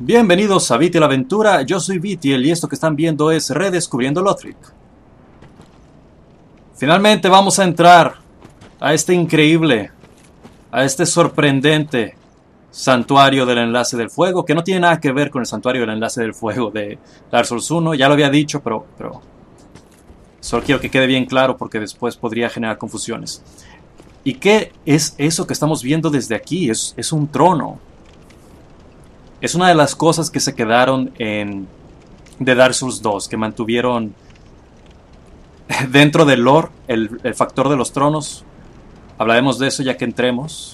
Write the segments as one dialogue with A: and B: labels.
A: Bienvenidos a Viti la Aventura, yo soy Vitiel y esto que están viendo es Redescubriendo Lothric. Finalmente vamos a entrar a este increíble, a este sorprendente Santuario del Enlace del Fuego, que no tiene nada que ver con el Santuario del Enlace del Fuego de Dark Souls 1, ya lo había dicho, pero solo quiero que quede bien claro porque después podría generar confusiones. ¿Y qué es eso que estamos viendo desde aquí? Es un trono. Es una de las cosas que se quedaron de Dark Souls 2, que mantuvieron dentro del lore el factor de los tronos. Hablaremos de eso ya que entremos.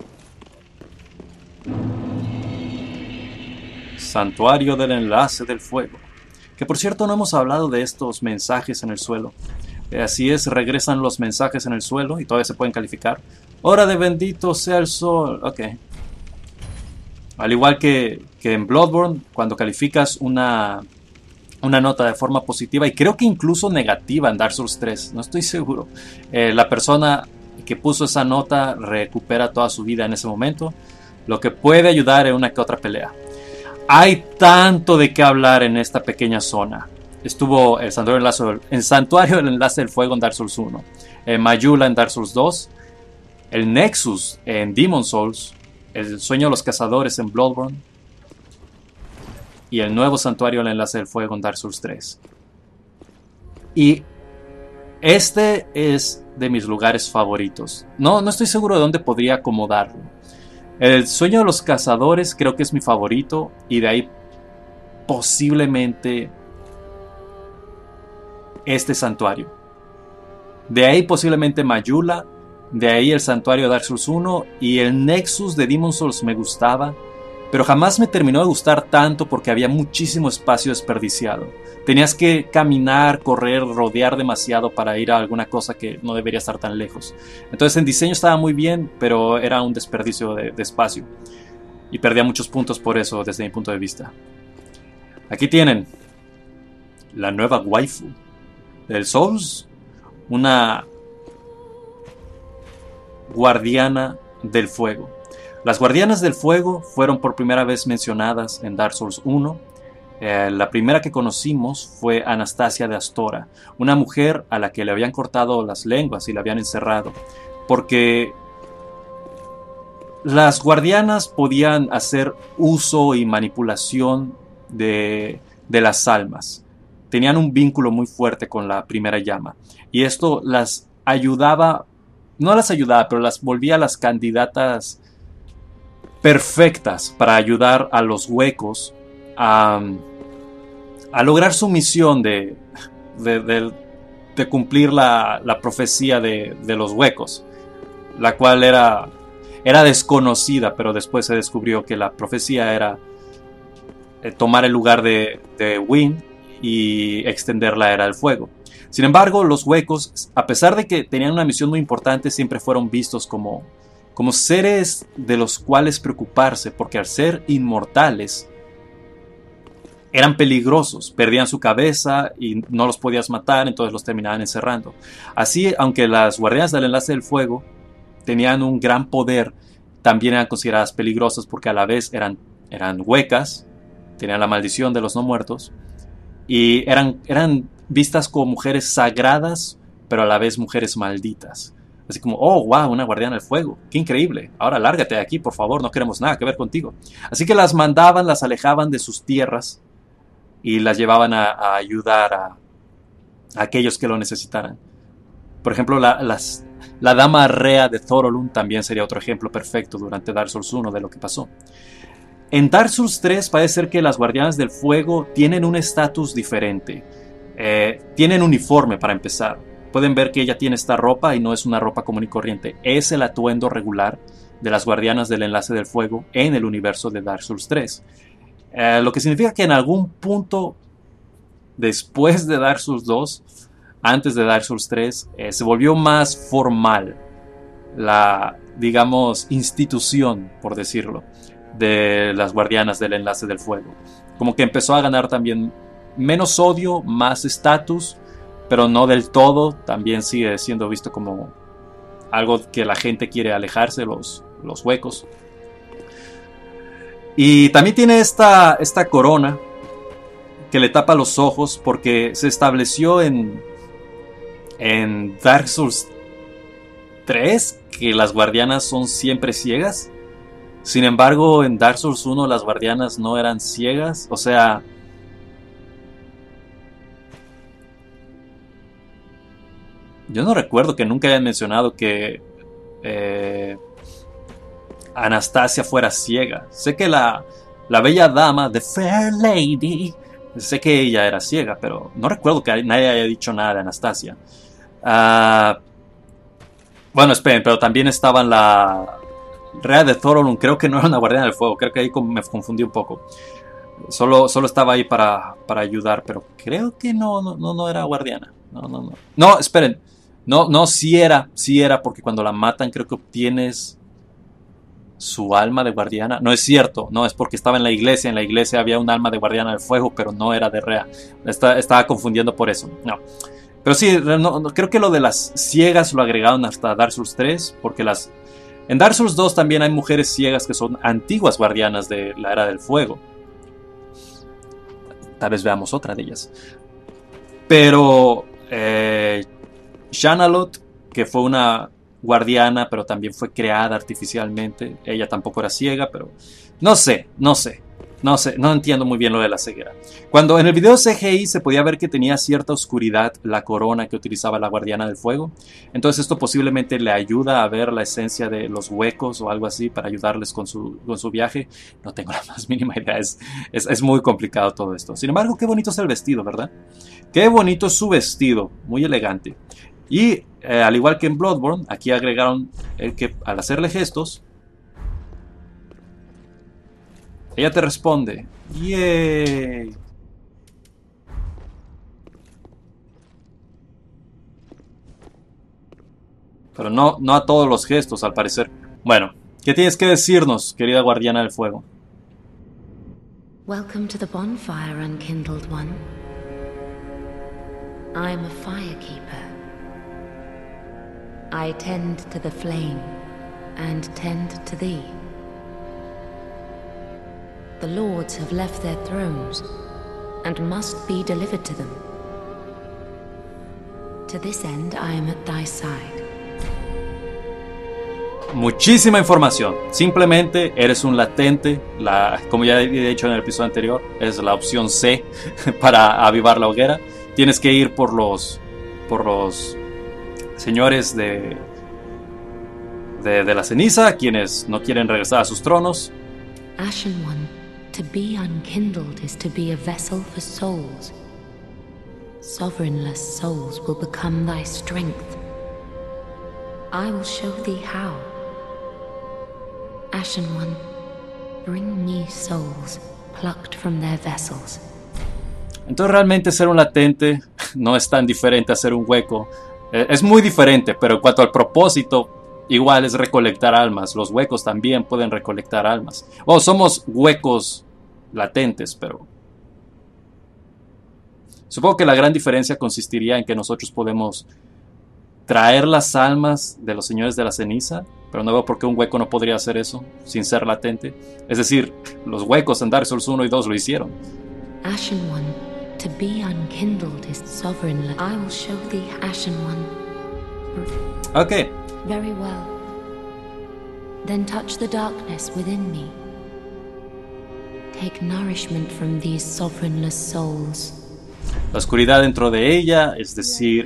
A: Santuario del Enlace del Fuego. Que por cierto no hemos hablado de estos mensajes en el suelo. Así es, regresan los mensajes en el suelo y todavía se pueden calificar. Hora de bendito sea el sol. Ok. Al igual que en Bloodborne, cuando calificas una nota de forma positiva, y creo que incluso negativa en Dark Souls 3, no estoy seguro, la persona que puso esa nota recupera toda su vida en ese momento, lo que puede ayudar en una que otra pelea. Hay tanto de qué hablar en esta pequeña zona. Estuvo el Santuario del Enlace del Fuego en Dark Souls 1, Majula en Dark Souls 2, el Nexus en Demon Souls, el Sueño de los Cazadores en Bloodborne y el nuevo Santuario del Enlace del Fuego en Dark Souls 3. Y este es de mis lugares favoritos. No estoy seguro de dónde podría acomodarlo. El Sueño de los Cazadores creo que es mi favorito, y de ahí posiblemente este santuario. De ahí posiblemente Majula. De ahí el Santuario de Dark Souls 1, y el Nexus de Demon Souls me gustaba, pero jamás me terminó de gustar tanto porque había muchísimo espacio desperdiciado. Tenías que caminar, correr, rodear demasiado para ir a alguna cosa que no debería estar tan lejos. Entonces en diseño estaba muy bien, pero era un desperdicio de espacio. Y perdía muchos puntos por eso desde mi punto de vista. Aquí tienen la nueva waifu del Souls, una guardiana del fuego. Las guardianas del fuego fueron por primera vez mencionadas en Dark Souls 1. La primera que conocimos fue Anastasia de Astora, una mujer a la que le habían cortado las lenguas y la habían encerrado, porque las guardianas podían hacer uso y manipulación de las almas. Tenían un vínculo muy fuerte con la primera llama, y esto las ayudaba. No las ayudaba, pero las volvía las candidatas perfectas para ayudar a los huecos a lograr su misión de cumplir la profecía de los huecos, la cual era desconocida, pero después se descubrió que la profecía era tomar el lugar de Wynne y extender la era del fuego. Sin embargo, los huecos, a pesar de que tenían una misión muy importante, siempre fueron vistos como seres de los cuales preocuparse, porque al ser inmortales eran peligrosos, perdían su cabeza y no los podías matar, entonces los terminaban encerrando. Así, aunque las guardianas del Enlace del Fuego tenían un gran poder, también eran consideradas peligrosas porque a la vez eran huecas, tenían la maldición de los no muertos, y eran vistas como mujeres sagradas, pero a la vez mujeres malditas. Así como, oh, wow, una guardiana del fuego, qué increíble, ahora lárgate de aquí, por favor, no queremos nada que ver contigo. Así que las mandaban, las alejaban de sus tierras y las llevaban a ayudar a aquellos que lo necesitaran. Por ejemplo, la dama Rea de Thorolund también sería otro ejemplo perfecto durante Dark Souls 1 de lo que pasó. En Dark Souls 3 parece ser que las guardianas del fuego tienen un estatus diferente. Tienen uniforme para empezar. Pueden ver que ella tiene esta ropa y no es una ropa común y corriente. Es el atuendo regular de las guardianas del Enlace del Fuego en el universo de Dark Souls 3. Lo que significa que en algún punto después de Dark Souls 2, antes de Dark Souls 3, se volvió más formal la, digamos, institución, por decirlo, de las guardianas del Enlace del Fuego. Como que empezó a ganar también menos odio, más estatus, pero no del todo. También sigue siendo visto como algo que la gente quiere alejarse, los huecos. Y también tiene esta corona que le tapa los ojos porque se estableció en Dark Souls 3 que las guardianas son siempre ciegas. Sin embargo, en Dark Souls 1 las guardianas no eran ciegas. O sea, yo no recuerdo que nunca hayan mencionado que Anastasia fuera ciega. Sé que la bella dama, The Fair Lady, sé que ella era ciega, pero no recuerdo que nadie haya dicho nada de Anastasia. Bueno, esperen, pero también estaba la Rea de Thoron. Creo que no era una guardiana del fuego. Creo que ahí me confundí un poco. Solo estaba ahí para ayudar, pero creo que no era guardiana. No, esperen. No, sí era, porque cuando la matan creo que obtienes su alma de guardiana. No es cierto, no, es porque estaba en la iglesia. En la iglesia había un alma de guardiana del fuego, pero no era de Rea. Estaba confundiendo por eso. No. Pero sí, creo que lo de las ciegas lo agregaron hasta Dark Souls 3, porque en Dark Souls 2 también hay mujeres ciegas que son antiguas guardianas de la Era del Fuego. Tal vez veamos otra de ellas. Pero Shanalot, que fue una guardiana, pero también fue creada artificialmente. Ella tampoco era ciega, pero no sé, no entiendo muy bien lo de la ceguera. Cuando en el video CGI se podía ver que tenía cierta oscuridad la corona que utilizaba la guardiana del fuego, entonces esto posiblemente le ayuda a ver la esencia de los huecos o algo así para ayudarles con su viaje. No tengo la más mínima idea, es muy complicado todo esto. Sin embargo, qué bonito es el vestido, ¿verdad? Qué bonito es su vestido, muy elegante. Y al igual que en Bloodborne, aquí agregaron el que al hacerle gestos, ella te responde. ¡Yay! Pero no a todos los gestos, al parecer. Bueno, ¿qué tienes que decirnos, querida guardiana del fuego?
B: Welcome to the bonfire, unkindled one. I am a firekeeper. I tend to the flame, and tend to thee. The lords have left their thrones, and must be delivered to them. To this end, I am at thy side.
A: Muchísima información. Simplemente eres un latente. Como ya he dicho en el episodio anterior, es la opción C para avivar la hoguera. Tienes que ir por los señores de la ceniza, quienes no quieren regresar a sus tronos.
B: Ashen One, to be unkindled is to be a vessel for souls. Sovereignless souls will become thy strength. I will show thee how. Ashen One, bring me souls plucked from their vessels.
A: Entonces realmente ser un latente no es tan diferente a ser un hueco. Es muy diferente, pero en cuanto al propósito, igual es recolectar almas. Los huecos también pueden recolectar almas. Somos huecos latentes, pero supongo que la gran diferencia consistiría en que nosotros podemos traer las almas de los señores de la ceniza, pero no veo por qué un hueco no podría hacer eso sin ser latente. Es decir, los huecos en Dark Souls 1 y 2 lo hicieron.
B: Ashen One, to be unkindled is sovereign. I will show thee, Ashen One.
A: Ok.
B: Very well. Then touch the darkness within me. Take nourishment from these sovereignless souls.
A: La oscuridad dentro de ella, es decir,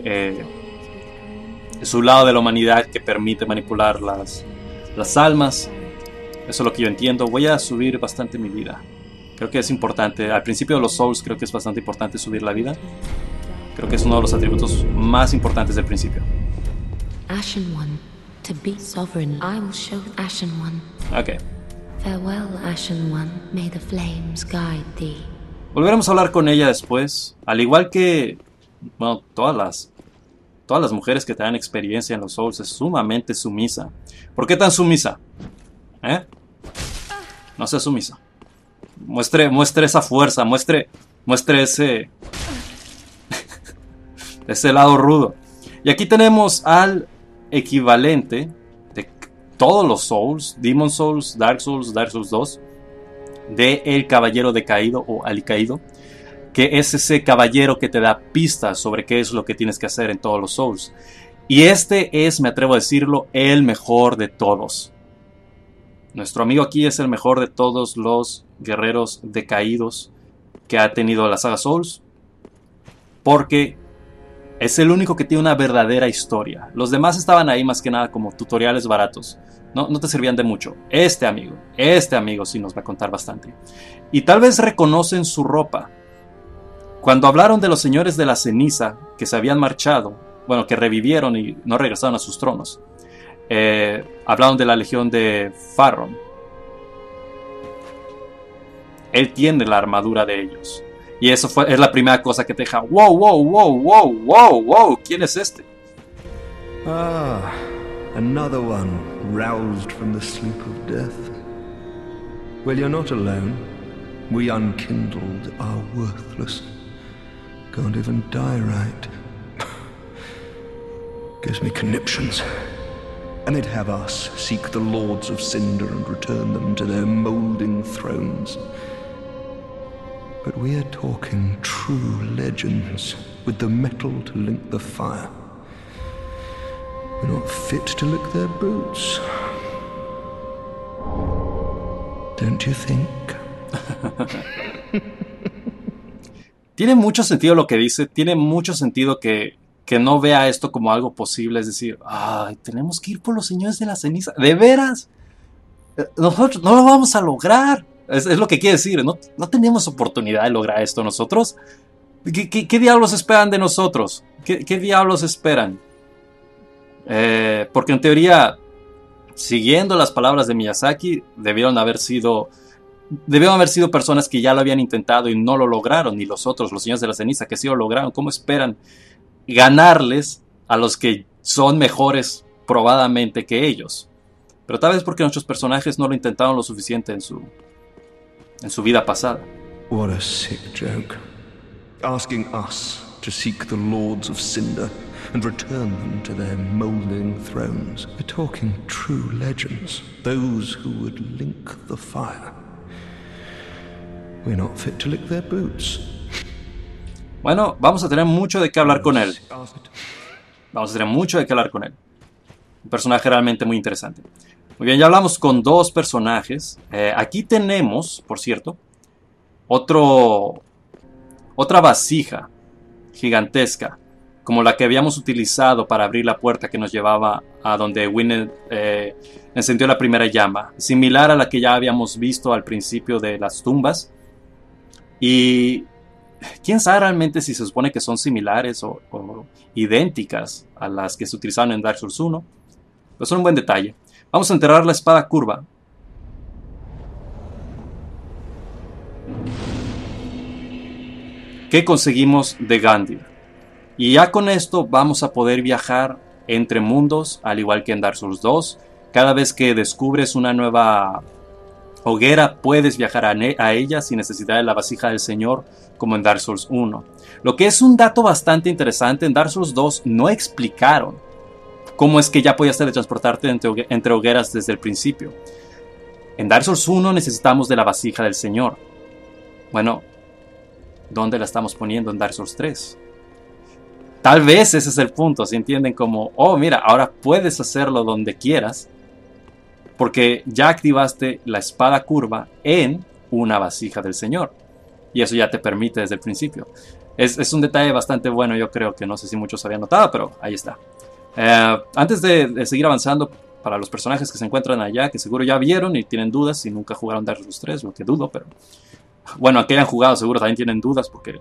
A: es un lado de la humanidad que permite manipular las almas. Eso es lo que yo entiendo. Voy a subir bastante mi vida. Creo que es importante. Al principio de los Souls creo que es bastante importante subir la vida. Creo que es uno de los atributos más importantes del principio.
B: Ashen One, to be sovereign, I will show Ashen One.
A: Ok.
B: Farewell, Ashen One. May the flames guide thee.
A: Volveremos a hablar con ella después. Al igual que, bueno, todas las mujeres que tengan experiencia en los Souls, es sumamente sumisa. ¿Por qué tan sumisa? No sea sumisa. Muestre esa fuerza, muestre ese ese lado rudo. Y aquí tenemos al equivalente de todos los Souls, Demon Souls, Dark Souls 2. de El Caballero Decaído o Alicaído, que es ese caballero que te da pistas sobre qué es lo que tienes que hacer en todos los Souls. Y este es, me atrevo a decirlo, el mejor de todos. Nuestro amigo aquí es el mejor de todos los guerreros decaídos que ha tenido la saga Souls, porque es el único que tiene una verdadera historia. Los demás estaban ahí más que nada como tutoriales baratos. No te servían de mucho. Este amigo sí nos va a contar bastante. Y tal vez reconocen su ropa. Cuando hablaron de los señores de la ceniza que se habían marchado, bueno, que revivieron y no regresaron a sus tronos, hablaron de la legión de Farron. Él tiene la armadura de ellos. Y eso es la primera cosa que te deja. Wow, ¿quién es este?
C: Ah, another one roused from the sleep of death. Well, you're not alone. We unkindled are worthless. Can't even die right. Gives me conniptions. And they'd have us seek the Lords of Cinder and return them to their moulding thrones. But we are talking true legends, with the metal to link the fire. We're not fit to lick their boots. Don't you think?
A: Tiene mucho sentido lo que dice, tiene mucho sentido que no vea esto como algo posible, es decir, ay, tenemos que ir por los señores de la ceniza, ¿de veras? Nosotros no lo vamos a lograr. Es lo que quiere decir, no tenemos oportunidad de lograr esto nosotros. ¿Qué diablos esperan de nosotros? ¿Qué diablos esperan? Porque en teoría, siguiendo las palabras de Miyazaki, debieron haber sido personas que ya lo habían intentado y no lo lograron, y los otros, los señores de la ceniza, que sí lo lograron. ¿Cómo esperan ganarles a los que son mejores probadamente que ellos? Pero tal vez porque nuestros personajes no lo intentaron lo suficiente en su vida pasada.
C: What a sick joke. Asking us to seek the Lords of Cinder and return them to their moulding thrones. We're talking true legends, those who would link the fire. We're not fit to lick their boots.
A: Bueno, vamos a tener mucho de qué hablar con él. Un personaje realmente muy interesante. Muy bien, ya hablamos con dos personajes. Aquí tenemos, por cierto, otra vasija gigantesca, como la que habíamos utilizado para abrir la puerta que nos llevaba a donde Gwynedd encendió la primera llama, similar a la que ya habíamos visto al principio de las tumbas. Y quién sabe realmente si se supone que son similares o idénticas a las que se utilizaron en Dark Souls 1. Pues son un buen detalle. Vamos a enterrar la espada curva. Que conseguimos de Gandir. Y ya con esto vamos a poder viajar entre mundos, al igual que en Dark Souls 2. Cada vez que descubres una nueva hoguera, puedes viajar a ella sin necesidad de la vasija del Señor, como en Dark Souls 1. Lo que es un dato bastante interesante, en Dark Souls 2 no explicaron cómo es que ya podías teletransportarte entre hogueras desde el principio. En Dark Souls 1 necesitamos de la vasija del Señor. Bueno, ¿dónde la estamos poniendo en Dark Souls 3? Tal vez ese es el punto, si entienden como, oh mira, ahora puedes hacerlo donde quieras, porque ya activaste la espada curva en una vasija del Señor. Y eso ya te permite desde el principio. Es un detalle bastante bueno, yo creo que no sé si muchos habían notado, pero ahí está. Antes de seguir avanzando, para los personajes que se encuentran allá, que seguro ya vieron y tienen dudas y nunca jugaron Dark Souls 3, lo que dudo, pero bueno, a que hayan jugado seguro también tienen dudas porque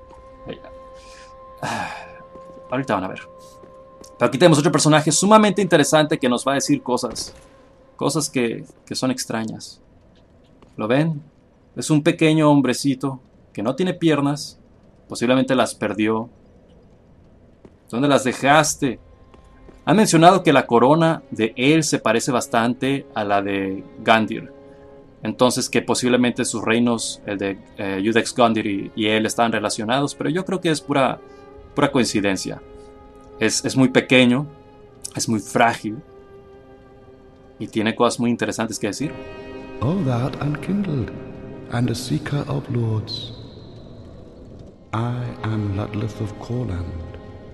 A: ahorita van a ver. Pero aquí tenemos otro personaje sumamente interesante que nos va a decir cosas que son extrañas. ¿Lo ven? Es un pequeño hombrecito que no tiene piernas, posiblemente las perdió. ¿Dónde las dejaste? Han mencionado que la corona de él se parece bastante a la de Gandir. Entonces que posiblemente sus reinos, el de Iudex Gandir y él, están relacionados. Pero yo creo que es pura coincidencia. Es muy pequeño, es muy frágil y tiene cosas muy interesantes que decir.
C: Oh, thou art unkindled.
D: and a seeker of lords. I am Ludleth of Corland.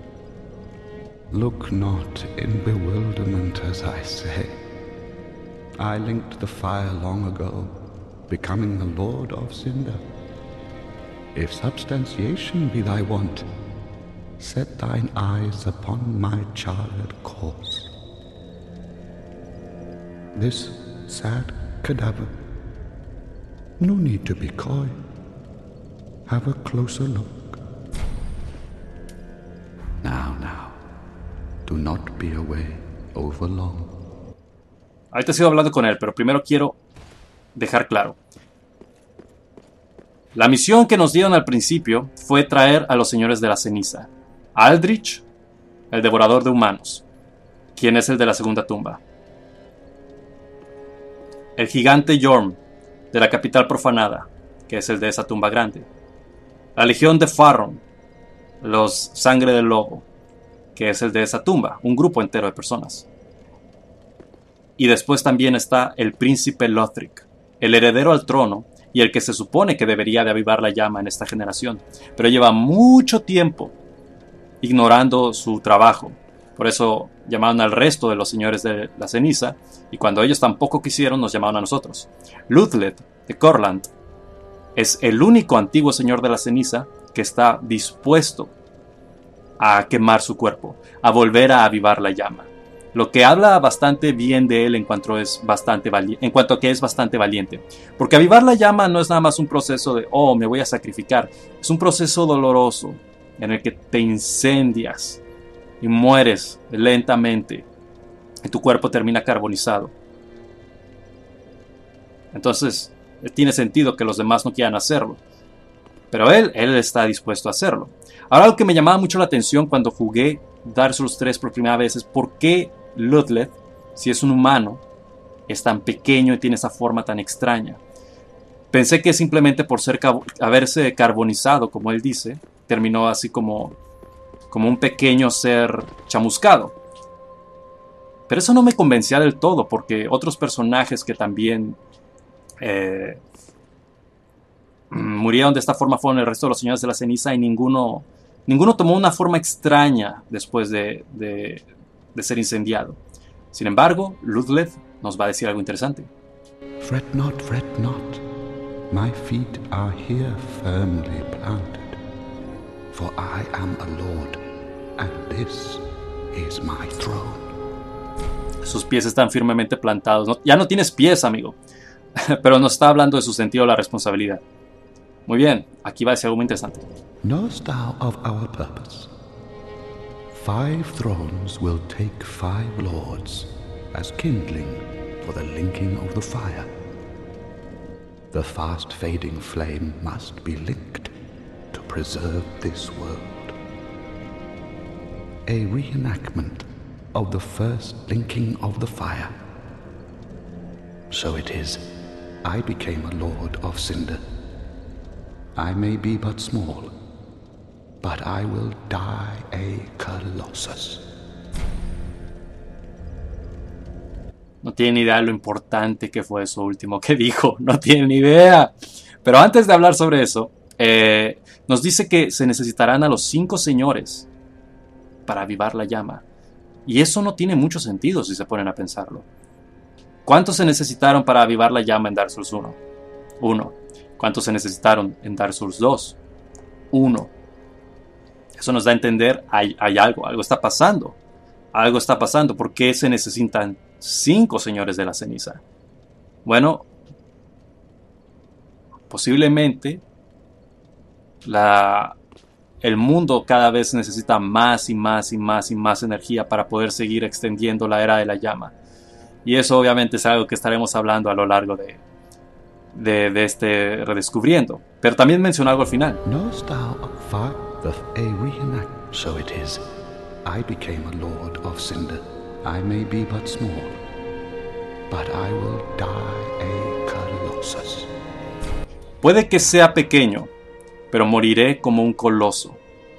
D: Look not in bewilderment as I say. I linked the fire long ago, becoming the Lord of Cinder. If substantiation be thy want, set thine eyes upon my charred corpse. This sad cadaver, no need to be coy. Have a closer look. Now, do not be away over long.
A: Ahorita sigo hablando con él, pero primero quiero dejar claro. La misión que nos dieron al principio fue traer a los señores de la ceniza. Aldrich, el devorador de humanos, quien es el de la segunda tumba. El gigante Yorm, de la capital profanada, que es el de esa tumba grande. La legión de Farron, los sangre del lobo, que es el de esa tumba, un grupo entero de personas. Y después también está el príncipe Lothric, el heredero al trono y el que se supone que debería de avivar la llama en esta generación, pero lleva mucho tiempo ignorando su trabajo. Por eso llamaron al resto de los señores de la ceniza, y cuando ellos tampoco quisieron, nos llamaron a nosotros. Ludleth de Corland es el único antiguo señor de la ceniza que está dispuesto a quemar su cuerpo, a volver a avivar la llama. Lo que habla bastante bien de él en cuanto a que es bastante valiente. Porque avivar la llama no es nada más un proceso de, oh, me voy a sacrificar. Es un proceso doloroso en el que te incendias y mueres lentamente y tu cuerpo termina carbonizado. Entonces, tiene sentido que los demás no quieran hacerlo. Pero él está dispuesto a hacerlo. Ahora, lo que me llamaba mucho la atención cuando jugué Dark Souls 3 por primera vez es por qué Ludleth, si es un humano, es tan pequeño y tiene esa forma tan extraña. Pensé que simplemente por haberse carbonizado, como él dice, terminó así como un pequeño ser chamuscado. Pero eso no me convencía del todo, porque otros personajes que también murieron de esta forma fueron el resto de los señores de la ceniza, y ninguno tomó una forma extraña después de ser incendiado. Sin embargo, Ludleth nos va a decir algo interesante.
D: Fret not, my feet are here firmly planted, for I am a lord, and this is my throne.
A: Sus pies están firmemente plantados. Ya no tienes pies, amigo. Pero nos está hablando de su sentido de la responsabilidad. Muy bien, aquí va a decir algo muy interesante.
D: Knowest thou of our purpose? 5 thrones will take 5 lords, as kindling for the linking of the fire. The fast fading flame must be linked to preserve this world. A reenactment of the first linking of the fire. So it is, I became a lord of Cinder. I may be but small, but I will die a Colossus.
A: No tiene ni idea de lo importante que fue eso último que dijo. No tiene ni idea. Pero antes de hablar sobre eso, nos dice que se necesitarán a los 5 señores para avivar la llama. Y eso no tiene mucho sentido si se ponen a pensarlo. ¿Cuántos se necesitaron para avivar la llama en Dark Souls 1? 1. ¿Cuántos se necesitaron en Dark Souls 2? 1. Eso nos da a entender, hay algo está pasando. Algo está pasando. ¿Por qué se necesitan 5 señores de la ceniza? Bueno, posiblemente el mundo cada vez necesita más y más y más y más energía para poder seguir extendiendo la era de la llama. Y eso obviamente es algo que estaremos hablando a lo largo de este redescubriendo. Pero también mencionó algo al final.
D: Knowest thou of fire doth a reenact? So it is, I became a lord of Cinder. I may be but small, but I will die a Colossus.
A: Puede que sea pequeño, pero moriré como un coloso.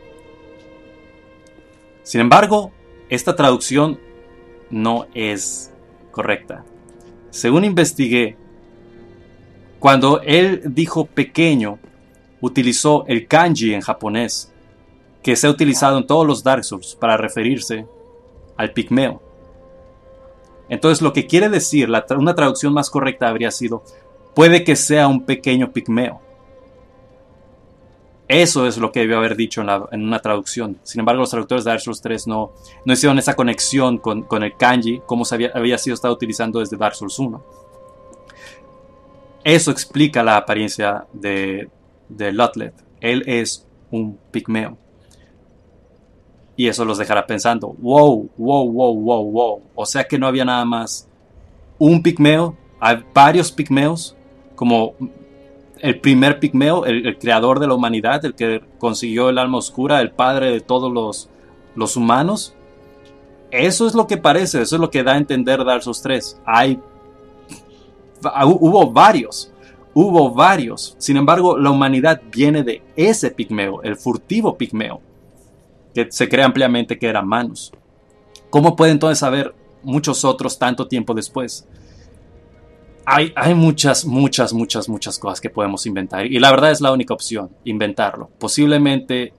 A: Sin embargo, esta traducción no es correcta. Según investigué, Cuando él dijo pequeño, utilizó el kanji en japonés, que se ha utilizado en todos los Dark Souls para referirse al pigmeo. Entonces lo que quiere decir, una traducción más correcta habría sido, puede que sea un pequeño pigmeo. Eso es lo que debió haber dicho en una traducción. Sin embargo, los traductores de Dark Souls 3 no hicieron esa conexión con el kanji, como había sido estado utilizando desde Dark Souls 1. Eso explica la apariencia de Ludleth. Él es un pigmeo. Y eso los dejará pensando, wow. O sea que no había nada más un pigmeo, hay varios pigmeos, como el primer pigmeo, el creador de la humanidad, el que consiguió el alma oscura, el padre de todos los humanos. Eso es lo que parece, eso es lo que da a entender Dark Souls 3. Hubo varios. Sin embargo, la humanidad viene de ese pigmeo, el furtivo pigmeo, que se cree ampliamente que eran Manus. ¿Cómo puede entonces saber muchos otros tanto tiempo después? Hay muchas cosas que podemos inventar. Y la verdad es la única opción, inventarlo. Posiblemente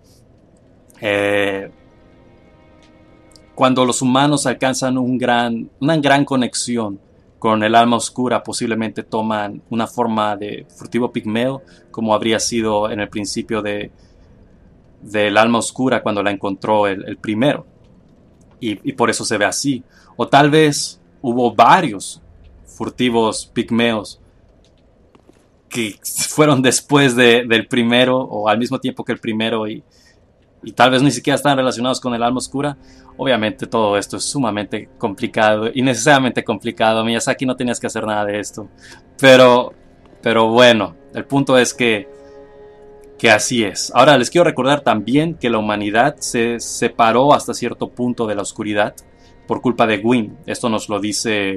A: cuando los humanos alcanzan una gran conexión con el alma oscura, posiblemente toman una forma de furtivo pigmeo, como habría sido en el principio del alma oscura cuando la encontró el primero. Y por eso se ve así. O tal vez hubo varios furtivos pigmeos que fueron después del primero o al mismo tiempo que el primero y tal vez ni siquiera están relacionados con el alma oscura. Obviamente todo esto es sumamente complicado, innecesariamente complicado. Miyazaki no tenías que hacer nada de esto, pero bueno, el punto es que así es. Ahora les quiero recordar también que la humanidad se separó hasta cierto punto de la oscuridad por culpa de Gwyn. Esto nos lo dice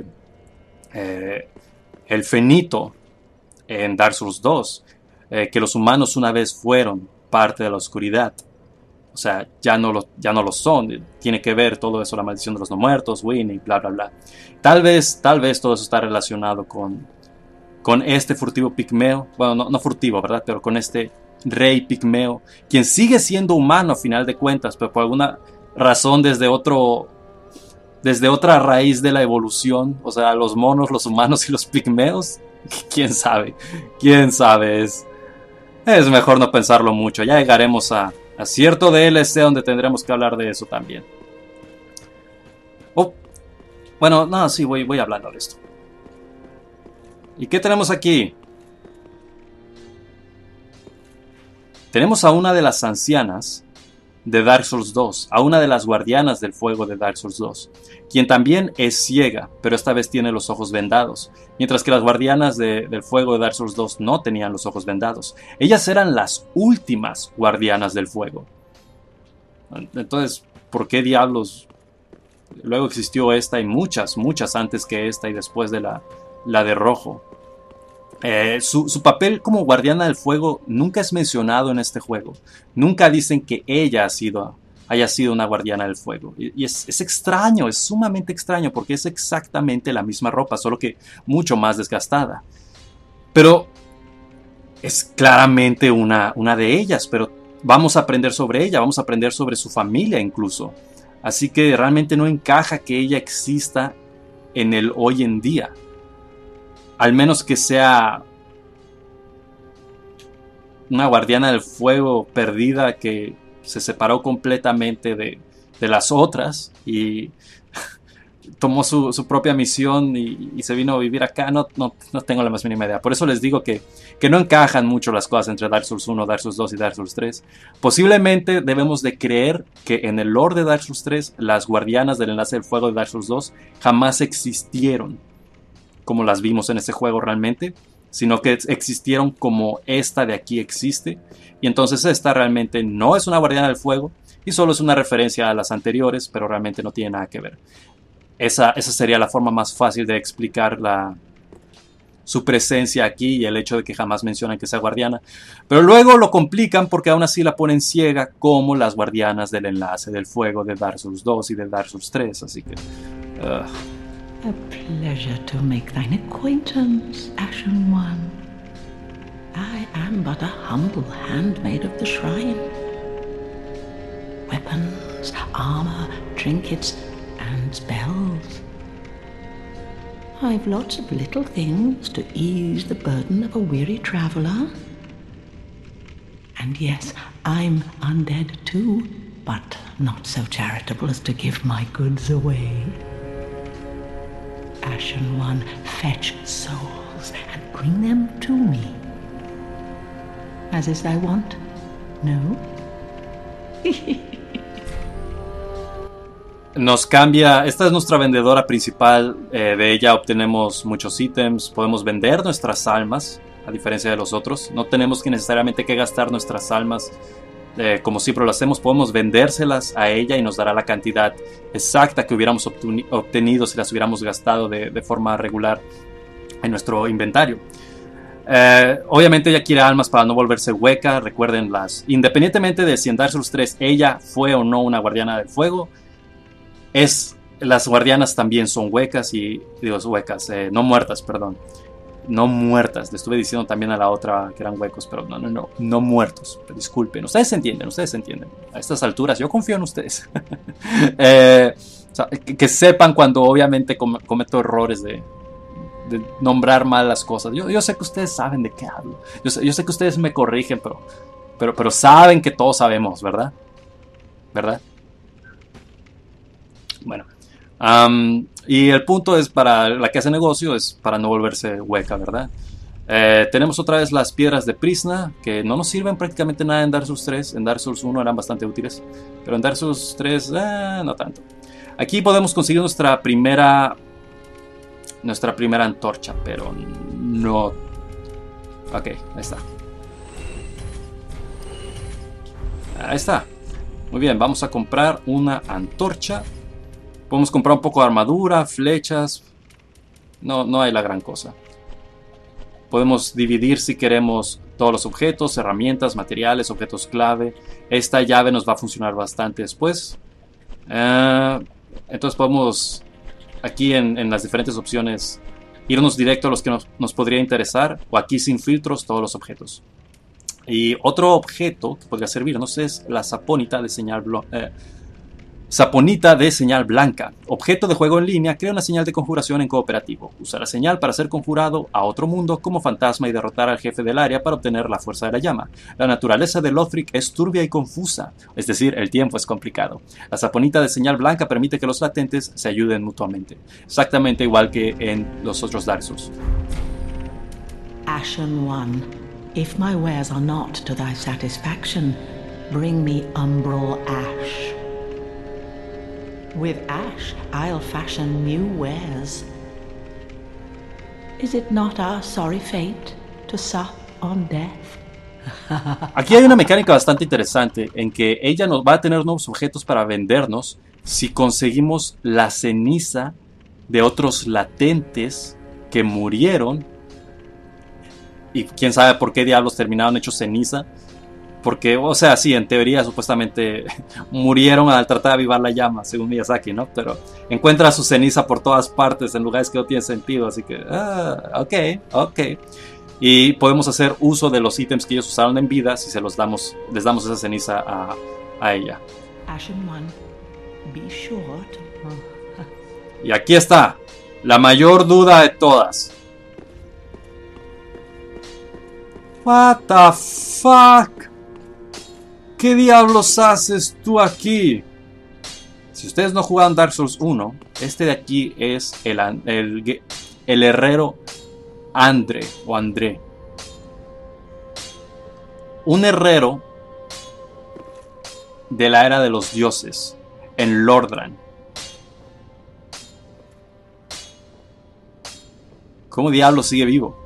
A: el Fenito en Dark Souls 2, que los humanos una vez fueron parte de la oscuridad. O sea, ya no lo son. Tiene que ver todo eso, la maldición de los no muertos, Gwyn y bla bla bla. Tal vez todo eso está relacionado con este furtivo pigmeo. Bueno, no furtivo, ¿verdad? Pero con este rey pigmeo, quien sigue siendo humano a final de cuentas, pero por alguna razón desde otra raíz de la evolución. O sea, los monos, los humanos y los pigmeos. ¿Quién sabe? Es mejor no pensarlo mucho. Ya llegaremos a cierto DLC donde tendremos que hablar de eso también. Bueno, no, sí, voy hablando de esto. ¿Y qué tenemos aquí? Tenemos a una de las ancianas de Dark Souls 2, a una de las guardianas del fuego de Dark Souls 2, quien también es ciega, pero esta vez tiene los ojos vendados, mientras que las guardianas del fuego de Dark Souls 2 no tenían los ojos vendados. Ellas eran las últimas guardianas del fuego. Entonces, ¿por qué diablos? Luego existió esta y muchas antes que esta y después de la de rojo. Su papel como guardiana del fuego nunca es mencionado en este juego. Nunca dicen que ella haya sido una guardiana del fuego. Y es extraño, es sumamente extraño, porque es exactamente la misma ropa, solo que mucho más desgastada. Pero es claramente una de ellas, pero vamos a aprender sobre ella, vamos a aprender sobre su familia incluso. Así que realmente no encaja que ella exista en el hoy en día. Al menos que sea una guardiana del fuego perdida que se separó completamente de las otras y tomó su propia misión y se vino a vivir acá. No tengo la más mínima idea. Por eso les digo que no encajan mucho las cosas entre Dark Souls 1, Dark Souls 2 y Dark Souls 3. Posiblemente debemos de creer que en el lore de Dark Souls 3 las guardianas del enlace del fuego de Dark Souls 2 jamás existieron como las vimos en este juego realmente, sino que existieron como esta de aquí existe, y entonces esta realmente no es una guardiana del fuego y solo es una referencia a las anteriores, pero realmente no tiene nada que ver. Esa sería la forma más fácil de explicar su presencia aquí y el hecho de que jamás mencionan que sea guardiana, pero luego lo complican porque aún así la ponen ciega como las guardianas del enlace del fuego de Dark Souls 2 y de Dark Souls 3, así que
E: A pleasure to make thine acquaintance, Ashen One. I am but a humble handmaid of the shrine. Weapons, armor, trinkets, and spells. I've lots of little things to ease the burden of a weary traveler. And yes, I'm undead too, but not so charitable as to give my goods away. Ashen One, fetch souls and bring them to me. As is thy wont, no?
A: Nos cambia, esta es nuestra vendedora principal, de ella obtenemos muchos ítems, podemos vender nuestras almas, a diferencia de los otros, no tenemos que necesariamente que gastar nuestras almas como siempre lo hacemos, podemos vendérselas a ella y nos dará la cantidad exacta que hubiéramos obtenido si las hubiéramos gastado de forma regular en nuestro inventario. Obviamente ella quiere almas para no volverse hueca, recuérdenlas, independientemente de si en Dark Souls 3 ella fue o no una guardiana del fuego, las guardianas también son huecas no muertas, perdón. No muertas, le estuve diciendo también a la otra que eran huecos, pero no muertos, disculpen, ustedes entienden, a estas alturas yo confío en ustedes. O sea, que sepan cuando obviamente cometo errores de nombrar mal las cosas. Yo sé que ustedes saben de qué hablo, yo sé que ustedes me corrigen, pero saben que todos sabemos, ¿verdad? Bueno, y el punto es para la que hace negocio, es para no volverse hueca, ¿verdad? Tenemos otra vez las piedras de Prisna, que no nos sirven prácticamente nada en Dark Souls 3. En Dark Souls 1 eran bastante útiles, pero en Dark Souls 3 no tanto. Aquí podemos conseguir nuestra primera antorcha, pero no. Ok, ahí está. Muy bien, vamos a comprar una antorcha. Podemos comprar un poco de armadura, flechas. No hay la gran cosa. Podemos dividir si queremos todos los objetos, herramientas, materiales, objetos clave. Esta llave nos va a funcionar bastante después. Entonces podemos aquí en las diferentes opciones irnos directo a los que nos podría interesar. O aquí sin filtros todos los objetos. Y otro objeto que podría servirnos es la saponita de señal blanca. Objeto de juego en línea, crea una señal de conjuración en cooperativo. Usa la señal para ser conjurado a otro mundo como fantasma y derrotar al jefe del área para obtener la fuerza de la llama. La naturaleza de Lothric es turbia y confusa, es decir, el tiempo es complicado. La saponita de señal blanca permite que los latentes se ayuden mutuamente, exactamente igual que en los otros Dark Souls.
E: Ashen One, if my wares are not to thy satisfaction, bring me umbral ash. With ash, I'll fashion new wares. Is it not our sorry fate to sup on death?
A: Aquí hay una mecánica bastante interesante en que ella nos va a tener nuevos objetos para vendernos si conseguimos la ceniza de otros latentes que murieron. Y quién sabe por qué diablos terminaron hechos ceniza. Porque, o sea, sí, en teoría supuestamente murieron al tratar de avivar la llama, según Miyazaki, ¿no? Pero encuentra su ceniza por todas partes, en lugares que no tienen sentido, así que, ok. Y podemos hacer uso de los ítems que ellos usaron en vida si les damos esa ceniza a ella.
E: Ashen One, be sure to...
A: Y aquí está, la mayor duda de todas. What the fuck? ¿Qué diablos haces tú aquí? Si ustedes no jugaron Dark Souls 1, este de aquí es el herrero André. Un herrero de la era de los dioses en Lordran. ¿Cómo diablos sigue vivo?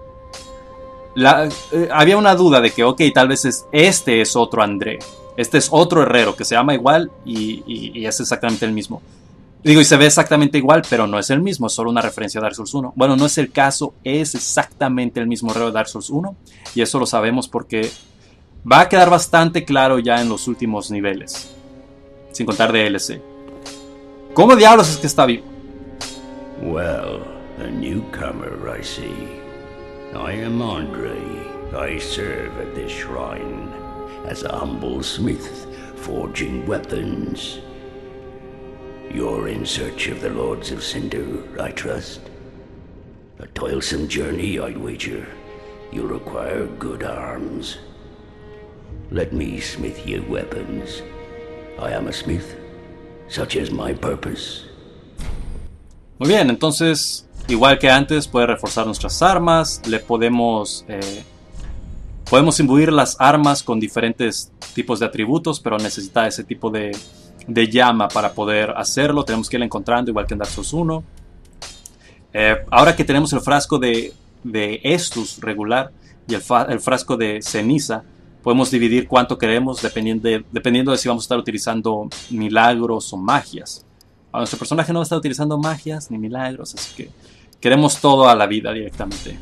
A: Había una duda de que, ok, tal vez este es otro André. Este es otro herrero que se llama igual y es exactamente el mismo. Digo, y se ve exactamente igual, pero no es el mismo, es solo una referencia a Dark Souls 1. Bueno, no es el caso, es exactamente el mismo herrero de Dark Souls 1. Y eso lo sabemos porque va a quedar bastante claro ya en los últimos niveles. Sin contar DLC. ¿Cómo diablos es que está vivo?
F: Well, a newcomer, I see. I am Andre, I serve at this shrine as a humble smith, forging weapons. You're in search of the Lords of Cinder, I trust. A toilsome journey, I'd wager. You'll require good arms. Let me smith you weapons. I am a smith, such is my purpose.
A: Muy bien, entonces, igual que antes, puede reforzar nuestras armas. Le podemos imbuir las armas con diferentes tipos de atributos, pero necesita ese tipo de llama para poder hacerlo. Tenemos que ir encontrando, igual que en Dark Souls 1. Ahora que tenemos el frasco de Estus regular y el frasco de ceniza, podemos dividir cuánto queremos dependiendo de si vamos a estar utilizando milagros o magias. Nuestro personaje no va a estar utilizando magias ni milagros, así que queremos todo a la vida directamente.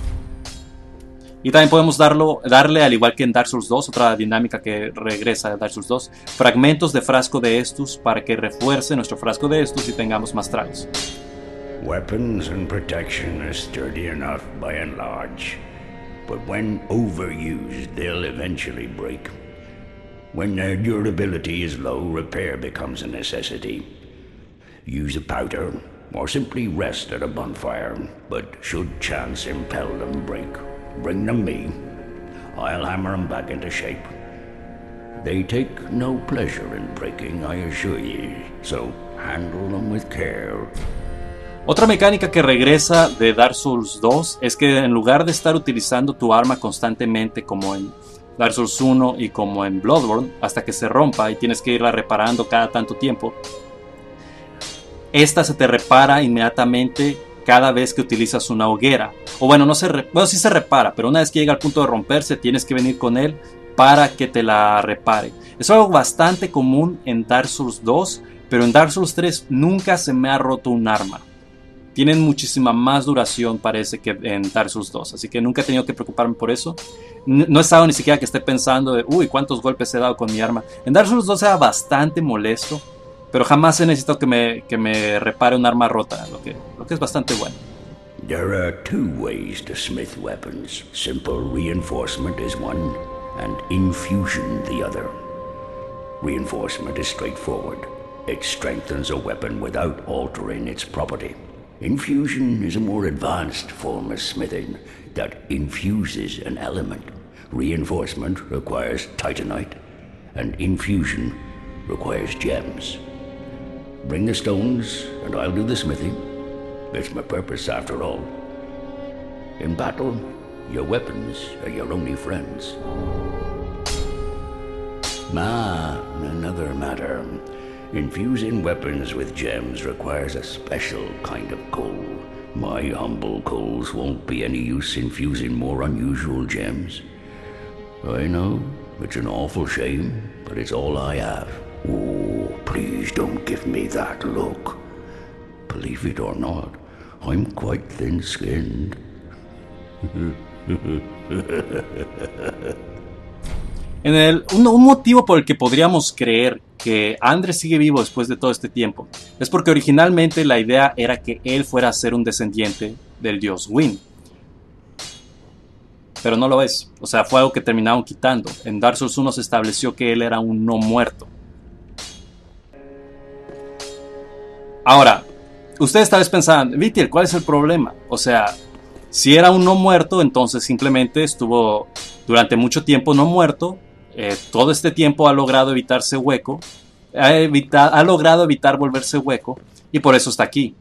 A: Y también podemos darle, al igual que en Dark Souls 2, otra dinámica que regresa de Dark Souls 2, fragmentos de frasco de Estus para que refuerce nuestro frasco de Estus y tengamos más tragos.
F: Weapons and protection are sturdy enough by and large, but when overused, they'll eventually break. When their durability is low, repair becomes a necessity. Use a powder, or simply rest at a bonfire, but should chance impel them break, bring them me. I'll hammer them back into shape. They take no pleasure in breaking, I assure ye, so handle them with care.
A: Otra mecánica que regresa de Dark Souls 2 es que en lugar de estar utilizando tu arma constantemente como en Dark Souls 1 y como en Bloodborne hasta que se rompa y tienes que irla reparando cada tanto tiempo, esta se te repara inmediatamente cada vez que utilizas una hoguera. O bueno, sí se repara, pero una vez que llega al punto de romperse tienes que venir con él para que te la repare. Es algo bastante común en Dark Souls 2, pero en Dark Souls 3 nunca se me ha roto un arma. Tienen muchísima más duración, parece, que en Dark Souls 2. Así que nunca he tenido que preocuparme por eso. No he estado ni siquiera que esté pensando de, uy, cuántos golpes he dado con mi arma. En Dark Souls 2 era bastante molesto, pero jamás he necesitado que me repare un arma rota, lo que es bastante bueno.
F: There are two ways to smith weapons. Simple reinforcement is one, and infusion the other. Reinforcement is straightforward. It strengthens a weapon without altering its property. Infusion is a more advanced form of smithing that infuses an element. Reinforcement requires titanite, and infusion requires gems. Bring the stones, and I'll do the smithing. It's my purpose, after all. In battle, your weapons are your only friends. Another matter. Infusing weapons with gems requires a special kind of coal. My humble coals won't be any use infusing more unusual gems. I know, it's an awful shame, but it's all I have. Oh, please don't give me that look. Believe it or not, I'm quite thin-skinned.
A: Un motivo por el que podríamos creer que Andre sigue vivo después de todo este tiempo es porque originalmente la idea era que él fuera a ser un descendiente del dios Wynn. Pero no lo es. O sea, fue algo que terminaron quitando. En Dark Souls 1 se estableció que él era un no muerto. Ahora, ustedes tal vez pensaban, Vitiel, ¿cuál es el problema? O sea, si era un no muerto, entonces simplemente estuvo durante mucho tiempo no muerto. Todo este tiempo ha logrado evitarse hueco. Ha logrado evitar volverse hueco. Y por eso está aquí.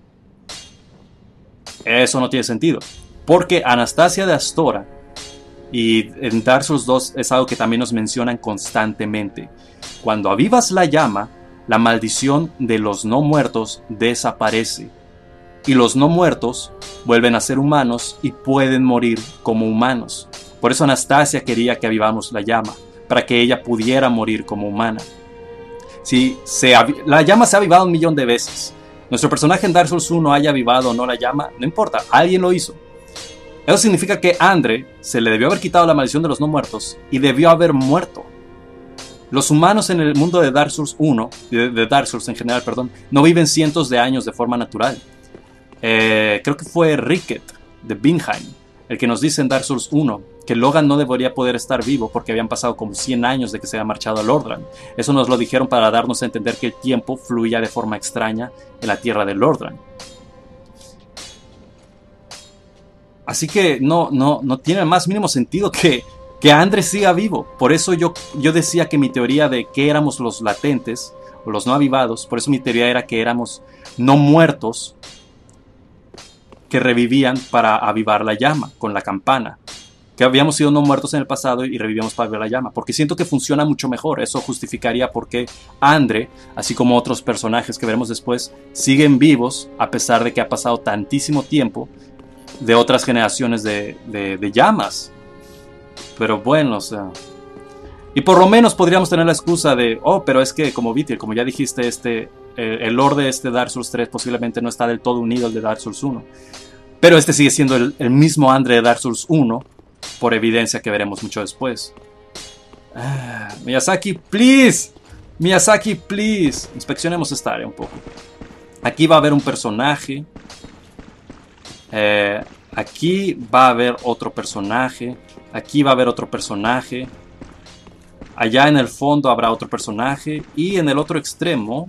A: Eso no tiene sentido. Porque Anastasia de Astora, y en Dark Souls 2 es algo que también nos mencionan constantemente. Cuando avivas la llama, la maldición de los no muertos desaparece. Y los no muertos vuelven a ser humanos y pueden morir como humanos. Por eso Anastasia quería que avivamos la llama, para que ella pudiera morir como humana. Si la llama se ha avivado 1,000,000 de veces. Nuestro personaje en Dark Souls 1 haya avivado o no la llama, no importa, alguien lo hizo. Eso significa que a Andre se le debió haber quitado la maldición de los no muertos y debió haber muerto. Los humanos en el mundo de Dark Souls 1, de Dark Souls en general, perdón, no viven cientos de años de forma natural. Creo que fue Ricket de Binheim el que nos dice en Dark Souls 1 que Logan no debería poder estar vivo porque habían pasado como 100 años de que se había marchado a Lordran. Eso nos lo dijeron para darnos a entender que el tiempo fluía de forma extraña en la tierra de Lordran. Así que no tiene el más mínimo sentido que Andre siga vivo. Por eso yo decía que mi teoría de que éramos los latentes o los no avivados, por eso mi teoría era que éramos no muertos que revivían para avivar la llama con la campana. Que habíamos sido no muertos en el pasado y revivíamos para avivar la llama. Porque siento que funciona mucho mejor. Eso justificaría por qué Andre, así como otros personajes que veremos después, siguen vivos a pesar de que ha pasado tantísimo tiempo de otras generaciones de llamas. Pero bueno, o sea... Y por lo menos podríamos tener la excusa de, oh, pero es que como Vitil, como ya dijiste, el lore de este Dark Souls 3 posiblemente no está del todo unido al de Dark Souls 1. Pero este sigue siendo el mismo Andre de Dark Souls 1, por evidencia que veremos mucho después. Miyazaki, please. Miyazaki, please. Inspeccionemos esta área un poco. Aquí va a haber un personaje. Aquí va a haber otro personaje. Aquí va a haber otro personaje. Allá en el fondo habrá otro personaje. Y en el otro extremo...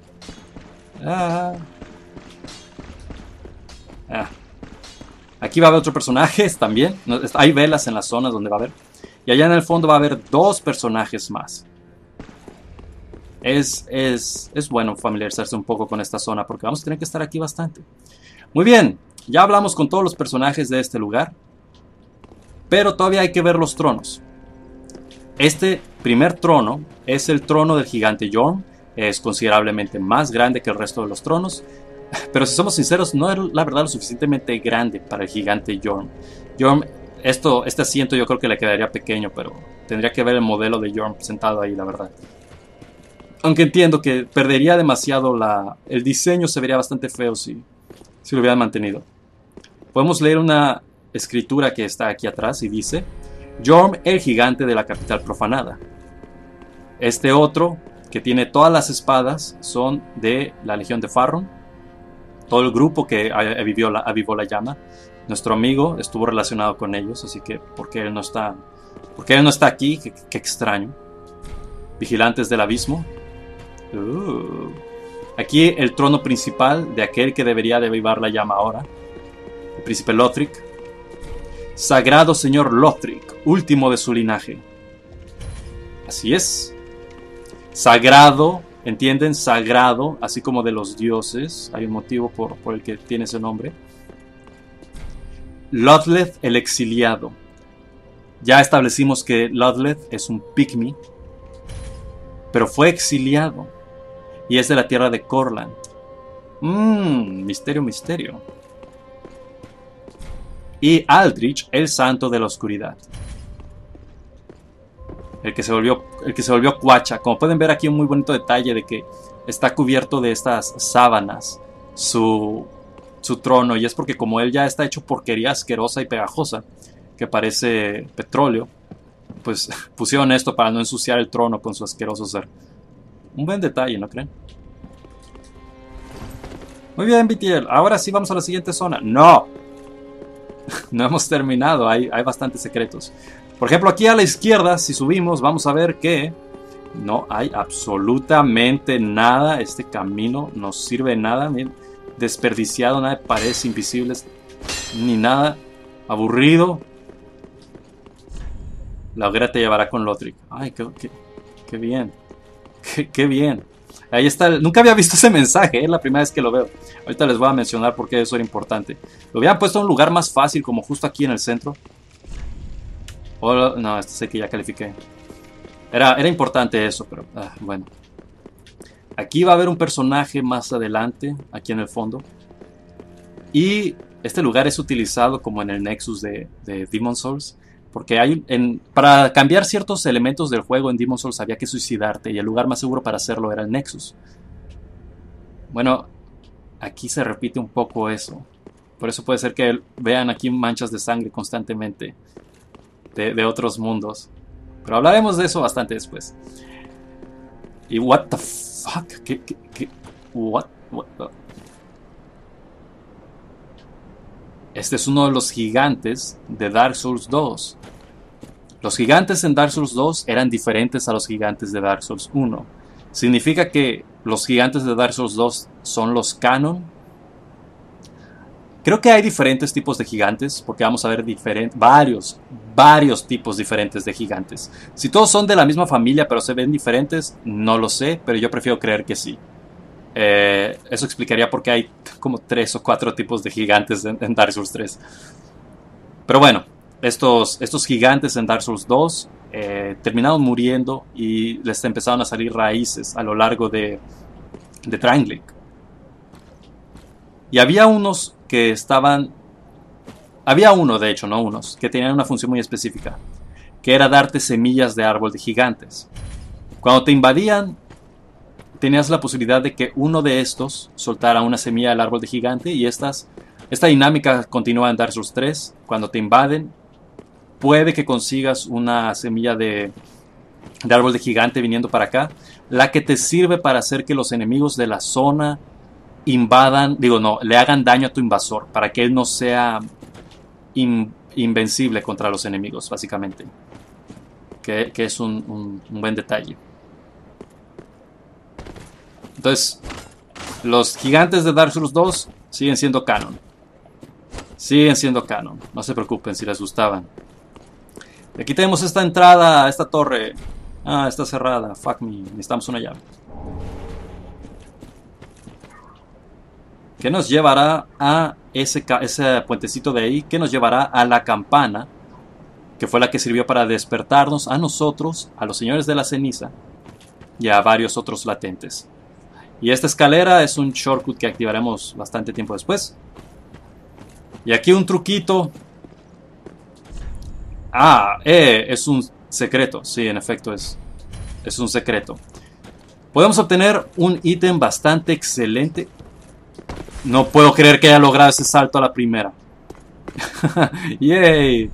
A: Aquí va a haber otro personaje también. Hay velas en las zonas donde va a haber. Y allá en el fondo va a haber dos personajes más. Es bueno familiarizarse un poco con esta zona porque vamos a tener que estar aquí bastante. Muy bien, ya hablamos con todos los personajes de este lugar. Pero todavía hay que ver los tronos. Este primer trono es el trono del gigante Jorm. Es considerablemente más grande que el resto de los tronos. Pero si somos sinceros, no es la verdad lo suficientemente grande para el gigante Jorm. Este asiento yo creo que le quedaría pequeño, pero tendría que ver el modelo de Jorm sentado ahí, la verdad. Aunque entiendo que perdería demasiado el diseño, se vería bastante feo si lo hubieran mantenido. Podemos leer una escritura que está aquí atrás y dice: Jorm, el gigante de la capital profanada. Este otro, que tiene todas las espadas, son de la Legión de Farron. Todo el grupo que avivó la llama. Nuestro amigo estuvo relacionado con ellos, así que ¿por qué él no está aquí? Qué extraño. Vigilantes del abismo. Aquí el trono principal de aquel que debería de avivar la llama ahora. El príncipe Lothric. Sagrado señor Lothric, último de su linaje. Así es. Sagrado, ¿entienden? Sagrado, así como de los dioses. Hay un motivo por el que tiene ese nombre. Lothleth el exiliado. Ya establecimos que Lothleth es un pygmy, pero fue exiliado y es de la tierra de Corland. Misterio, misterio. Y Aldrich, el santo de la oscuridad. El que se volvió Quacha. Como pueden ver aquí, un muy bonito detalle de que está cubierto de estas sábanas su trono, y es porque como él ya está hecho porquería asquerosa y pegajosa que parece petróleo, pues pusieron esto para no ensuciar el trono con su asqueroso ser. Un buen detalle, ¿no creen? Muy bien, BTL, ahora sí vamos a la siguiente zona. ¡No! No hemos terminado, hay bastantes secretos. Por ejemplo, aquí a la izquierda, si subimos, vamos a ver que no hay absolutamente nada. Este camino no sirve de nada. Miren, desperdiciado, nada de paredes invisibles, ni nada. Aburrido. La hoguera te llevará con Lothric. Ay, qué bien. Qué bien. Ahí está. Nunca había visto ese mensaje, es la primera vez que lo veo. Ahorita les voy a mencionar por qué eso era importante. Lo hubieran puesto en un lugar más fácil, como justo aquí en el centro. No, este sé que ya califiqué. Era importante eso, pero bueno. Aquí va a haber un personaje más adelante, aquí en el fondo. Y este lugar es utilizado como en el Nexus de Demon's Souls. Porque para cambiar ciertos elementos del juego en Demon's Souls había que suicidarte. Y el lugar más seguro para hacerlo era el Nexus. Bueno, aquí se repite un poco eso. Por eso puede ser que vean aquí manchas de sangre constantemente de otros mundos. Pero hablaremos de eso bastante después. Y what the fuck? What? Este es uno de los gigantes de Dark Souls 2. Los gigantes en Dark Souls 2 eran diferentes a los gigantes de Dark Souls 1. ¿Significa que los gigantes de Dark Souls 2 son los canon? Creo que hay diferentes tipos de gigantes, porque vamos a ver varios tipos diferentes de gigantes. Si todos son de la misma familia pero se ven diferentes, no lo sé, pero yo prefiero creer que sí. Eso explicaría por qué hay como 3 o 4 tipos de gigantes en Dark Souls 3. Pero bueno, estos gigantes en Dark Souls 2 terminaron muriendo y les empezaron a salir raíces a lo largo de Drangleic. Y había unos que estaban... Había uno, de hecho, no unos, que tenían una función muy específica, que era darte semillas de árbol de gigantes. Cuando te invadían, tenías la posibilidad de que uno de estos soltara una semilla del árbol de gigante y esta dinámica continúa en Dark Souls 3. Cuando te invaden, puede que consigas una semilla de árbol de gigante viniendo para acá, la que te sirve para hacer que los enemigos de la zona le hagan daño a tu invasor, para que él no sea invencible contra los enemigos, básicamente. Que es un buen detalle. Entonces, los gigantes de Dark Souls 2 siguen siendo canon. Siguen siendo canon. No se preocupen si les gustaban. Y aquí tenemos esta entrada a esta torre. Ah, está cerrada. Fuck me. Necesitamos una llave. ¿Qué nos llevará a ese puentecito de ahí? ¿Qué nos llevará a la campana? Que fue la que sirvió para despertarnos a nosotros, a los señores de la ceniza y a varios otros latentes. Y esta escalera es un shortcut que activaremos bastante tiempo después. Y aquí un truquito. Es un secreto. Sí, en efecto es un secreto. Podemos obtener un ítem bastante excelente. No puedo creer que haya logrado ese salto a la primera. ¡Yay!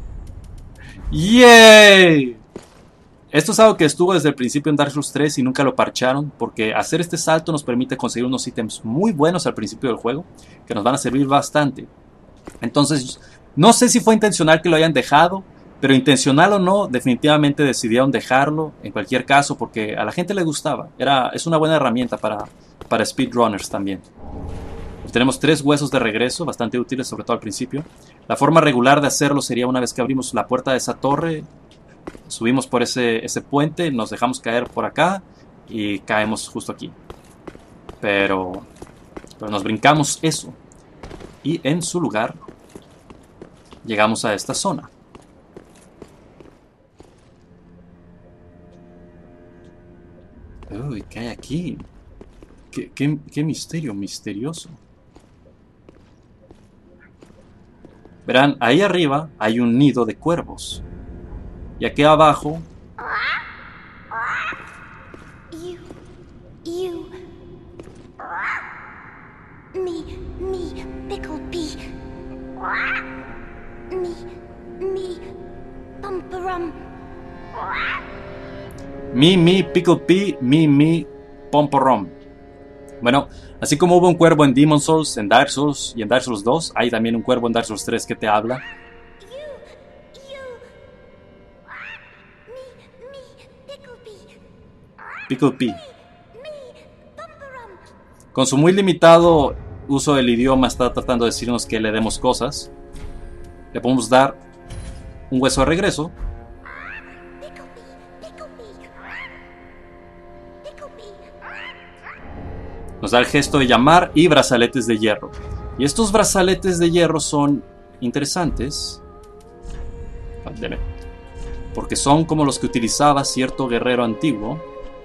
A: ¡Yay! Esto es algo que estuvo desde el principio en Dark Souls 3 y nunca lo parcharon, porque hacer este salto nos permite conseguir unos ítems muy buenos al principio del juego, que nos van a servir bastante. Entonces, no sé si fue intencional que lo hayan dejado, pero intencional o no, definitivamente decidieron dejarlo en cualquier caso, porque a la gente le gustaba. Es una buena herramienta para speedrunners también. Tenemos 3 huesos de regreso, bastante útiles, sobre todo al principio. La forma regular de hacerlo sería una vez que abrimos la puerta de esa torre, subimos por ese puente, nos dejamos caer por acá y caemos justo aquí. Pero nos brincamos eso. Y en su lugar llegamos a esta zona. Uy, ¿qué hay aquí? ¿Qué misterio misterioso? Verán, ahí arriba hay un nido de cuervos. Y aquí abajo...
B: Me, Picklebee. Me, Pumperum.
A: Me, Picklebee, me, Pumperum. Bueno, así como hubo un cuervo en Demon's Souls, en Dark Souls y en Dark Souls 2, hay también un cuervo en Dark Souls 3 que te habla. Picklebee. Con su muy limitado uso del idioma está tratando de decirnos que le demos cosas. Le podemos dar un hueso de regreso. Nos da el gesto de llamar y brazaletes de hierro. Y estos brazaletes de hierro son interesantes. Porque son como los que utilizaba cierto guerrero antiguo.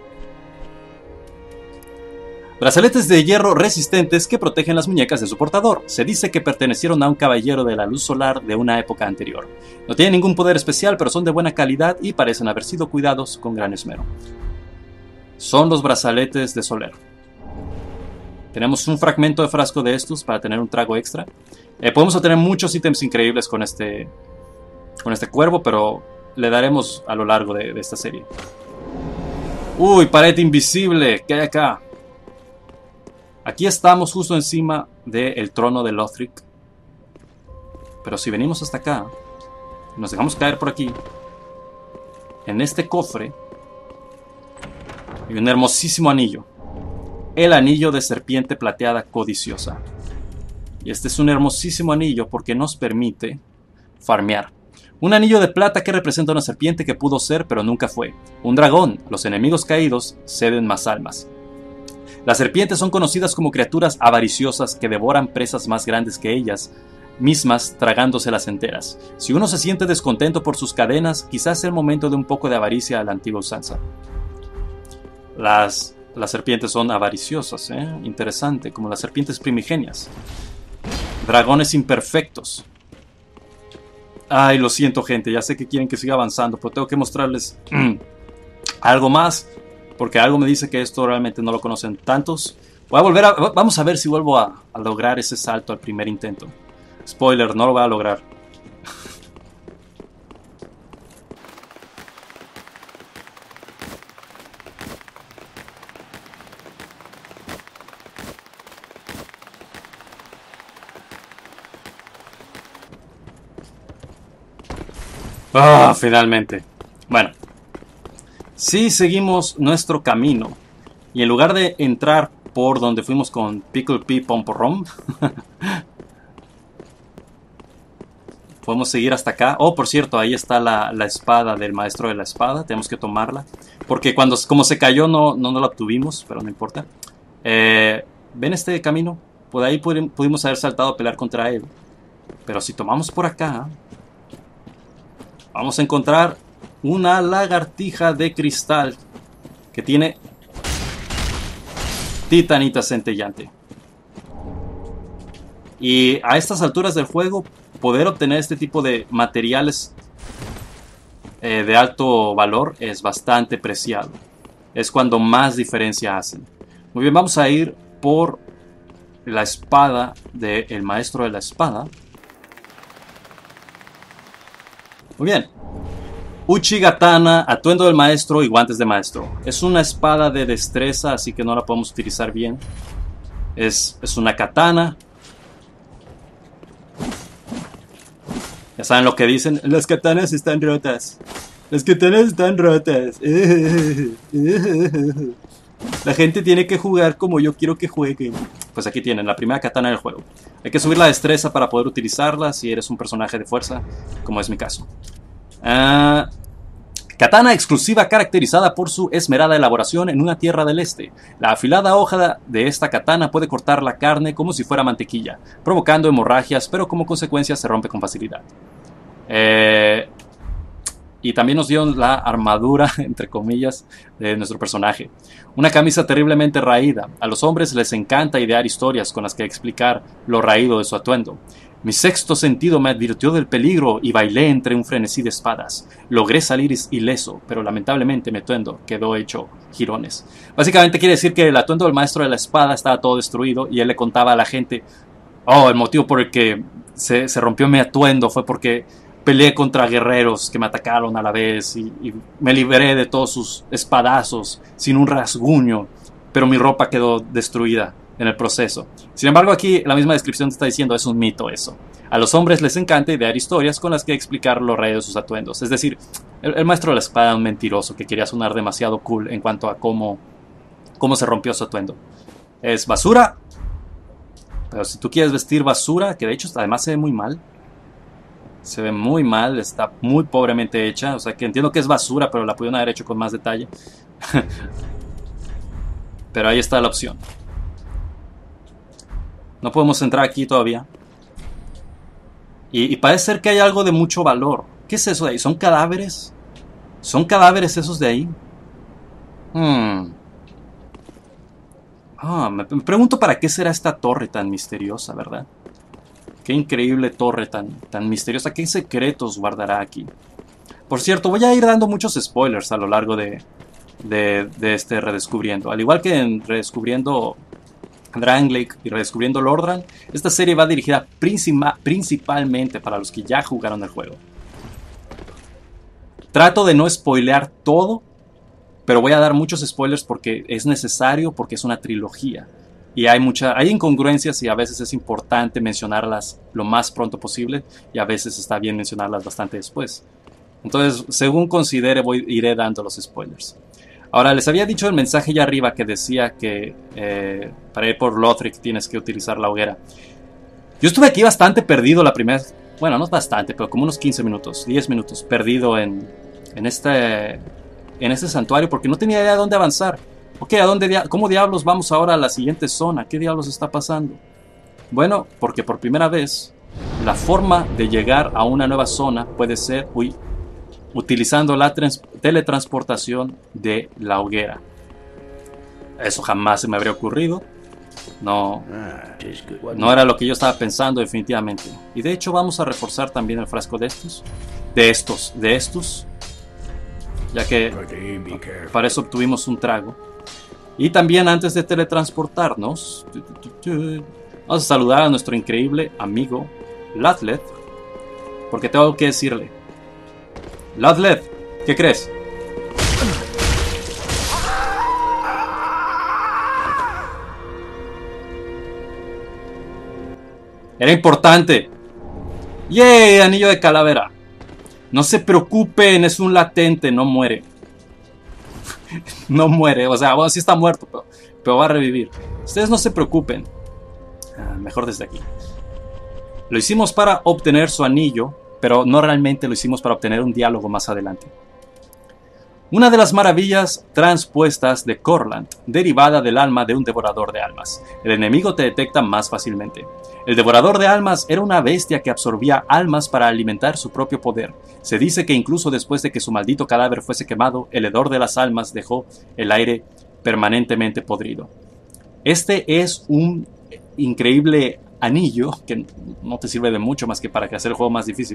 A: Brazaletes de hierro resistentes que protegen las muñecas de su portador. Se dice que pertenecieron a un caballero de la luz solar de una época anterior. No tienen ningún poder especial, pero son de buena calidad y parecen haber sido cuidados con gran esmero. Son los brazaletes de Soler. Tenemos un fragmento de frasco de estos para tener un trago extra. Podemos obtener muchos ítems increíbles con este cuervo, pero le daremos a lo largo de esta serie. Uy, pared invisible. ¿Qué hay acá? Aquí estamos justo encima del trono de Lothric. Pero si venimos hasta acá, nos dejamos caer por aquí, en este cofre hay un hermosísimo anillo. El anillo de serpiente plateada codiciosa. Y este es un hermosísimo anillo porque nos permite farmear. Un anillo de plata que representa una serpiente que pudo ser pero nunca fue. Un dragón. Los enemigos caídos ceden más almas. Las serpientes son conocidas como criaturas avariciosas que devoran presas más grandes que ellas mismas, tragándoselas enteras. Si uno se siente descontento por sus cadenas, quizás es el momento de un poco de avaricia a la antigua usanza. Las serpientes son avariciosas, interesante, como las serpientes primigenias. Dragones imperfectos. Ay, lo siento, gente, ya sé que quieren que siga avanzando, pero tengo que mostrarles algo más, porque algo me dice que esto realmente no lo conocen tantos. Vamos a ver si vuelvo a lograr ese salto al primer intento. Spoiler, no lo voy a lograr. Ah, finalmente. Bueno, si seguimos nuestro camino y en lugar de entrar por donde fuimos con Pickle Pea Pomporrom, podemos seguir hasta acá. Oh, por cierto, ahí está la espada del maestro de la espada. Tenemos que tomarla. Porque como se cayó no la obtuvimos, pero no importa. ¿Ven este camino? Por ahí pudimos haber saltado a pelear contra él. Pero si tomamos por acá, vamos a encontrar una lagartija de cristal que tiene titanita centellante. Y a estas alturas del juego, poder obtener este tipo de materiales de alto valor es bastante preciado. Es cuando más diferencia hacen. Muy bien, vamos a ir por la espada del maestro de la espada. Muy bien. Uchigatana, atuendo del maestro y guantes de maestro. Es una espada de destreza, así que no la podemos utilizar bien. Es una katana. Ya saben lo que dicen. Las katanas están rotas. Las katanas están rotas. La gente tiene que jugar como yo quiero que jueguen. Pues aquí tienen la primera katana del juego. Hay que subir la destreza para poder utilizarla si eres un personaje de fuerza, como es mi caso. Katana exclusiva caracterizada por su esmerada elaboración en una tierra del este. La afilada hoja de esta katana puede cortar la carne como si fuera mantequilla, provocando hemorragias, pero como consecuencia se rompe con facilidad. Y también nos dieron la armadura, entre comillas, de nuestro personaje. Una camisa terriblemente raída. A los hombres les encanta idear historias con las que explicar lo raído de su atuendo. Mi sexto sentido me advirtió del peligro y bailé entre un frenesí de espadas. Logré salir ileso, pero lamentablemente mi atuendo quedó hecho jirones. Básicamente quiere decir que el atuendo del maestro de la espada estaba todo destruido y él le contaba a la gente: oh, el motivo por el que se rompió mi atuendo fue porque peleé contra guerreros que me atacaron a la vez y me liberé de todos sus espadazos sin un rasguño, pero mi ropa quedó destruida en el proceso. Sin embargo, aquí la misma descripción te está diciendo es un mito eso. A los hombres les encanta idear historias con las que explicar lo raro de sus atuendos. Es decir, el maestro de la espada era un mentiroso que quería sonar demasiado cool en cuanto a cómo se rompió su atuendo. Es basura, pero si tú quieres vestir basura, que de hecho además se ve muy mal. Se ve muy mal, está muy pobremente hecha. O sea que entiendo que es basura, pero la pudieron haber hecho con más detalle. Pero ahí está la opción. No podemos entrar aquí todavía. Y parece ser que hay algo de mucho valor. ¿Qué es eso de ahí? ¿Son cadáveres? ¿Son cadáveres esos de ahí? Me pregunto para qué será esta torre tan misteriosa, ¿verdad? Qué increíble torre tan misteriosa. ¿Qué secretos guardará aquí? Por cierto, voy a ir dando muchos spoilers a lo largo de este Redescubriendo. Al igual que en Redescubriendo Drangleic y Redescubriendo Lordran, esta serie va dirigida principalmente para los que ya jugaron el juego. Trato de no spoilear todo, pero voy a dar muchos spoilers porque es necesario, porque es una trilogía. Y hay incongruencias y a veces es importante mencionarlas lo más pronto posible y a veces está bien mencionarlas bastante después. Entonces, según considere, iré dando los spoilers. Ahora, les había dicho el mensaje allá arriba que decía que para ir por Lothric tienes que utilizar la hoguera. Yo estuve aquí bastante perdido la primera... Bueno, no bastante, pero como unos 15 minutos, 10 minutos perdido en este santuario porque no tenía idea de dónde avanzar. Ok, ¿cómo diablos vamos ahora a la siguiente zona? ¿Qué diablos está pasando? Bueno, porque por primera vez la forma de llegar a una nueva zona puede ser utilizando la teletransportación de la hoguera. Eso jamás se me habría ocurrido. No era lo que yo estaba pensando definitivamente. Y de hecho vamos a reforzar también el frasco de estos, ya que para eso obtuvimos un trago. Y también antes de teletransportarnos, vamos a saludar a nuestro increíble amigo Lothlet, porque tengo que decirle: Lothlet, ¿qué crees? Era importante. ¡Yay! Anillo de calavera. No se preocupen, es un latente, no muere. No muere, o sea, bueno, sí está muerto, pero va a revivir. Ustedes no se preocupen. Mejor desde aquí. Lo hicimos para obtener su anillo, pero no realmente lo hicimos para obtener un diálogo más adelante. Una de las maravillas transpuestas de Khorland, derivada del alma de un devorador de almas. El enemigo te detecta más fácilmente. El devorador de almas era una bestia que absorbía almas para alimentar su propio poder. Se dice que incluso después de que su maldito cadáver fuese quemado, el hedor de las almas dejó el aire permanentemente podrido. Este es un increíble anillo, que no te sirve de mucho más que para hacer el juego más difícil,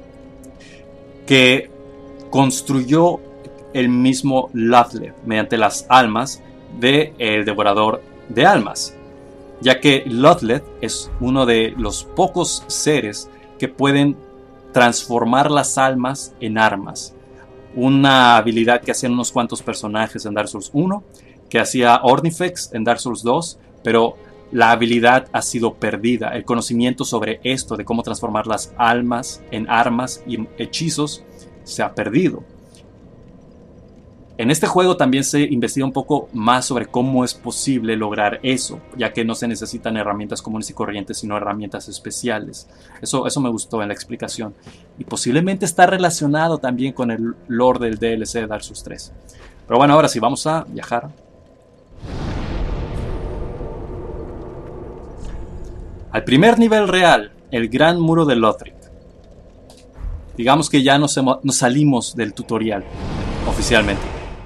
A: que construyó el mismo Lothlet mediante las almas del devorador de almas, ya que Lothlet es uno de los pocos seres que pueden transformar las almas en armas. Una habilidad que hacían unos cuantos personajes en Dark Souls 1, que hacía Ornifex en Dark Souls 2, pero la habilidad ha sido perdida. El conocimiento sobre esto, de cómo transformar las almas en armas y hechizos, se ha perdido. En este juego también se investiga un poco más sobre cómo es posible lograr eso, ya que no se necesitan herramientas comunes y corrientes, sino herramientas especiales. Eso me gustó en la explicación. Y posiblemente está relacionado también con el lore del DLC de Dark Souls 3. Pero bueno, ahora sí, vamos a viajar. Al primer nivel real, el Gran Muro de Lothric. Digamos que ya nos salimos del tutorial oficialmente.